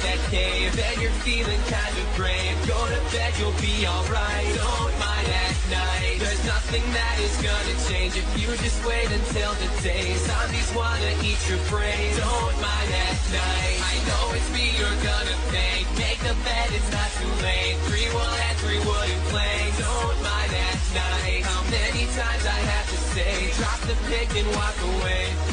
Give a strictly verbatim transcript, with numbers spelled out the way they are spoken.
that cave and you're feeling kind of brave, go to bed, you'll be alright. Don't mind at night, there's nothing that is gonna change if you just wait until the day. Zombies wanna eat your brain. Don't mind at night, I know it's me you're gonna thank. Make the bed, it's not too late. Three wool and three wooden planks. Don't mind at night, how many times I have to say, drop the pick and walk away.